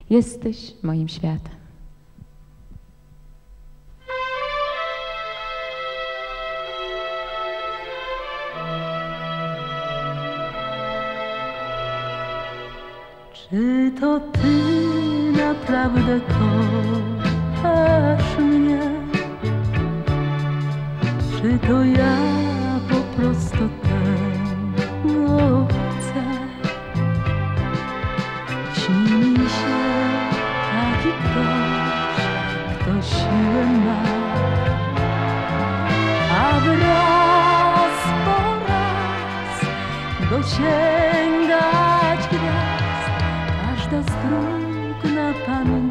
Jesteś moim światem. Czy to ty naprawdę kochasz mnie? Czy to ja po prostu tego chcę? Śni mi się taki ktoś, kto siłę ma, aby raz po raz dosięgać gwiazd. Każda z dróg na pamięć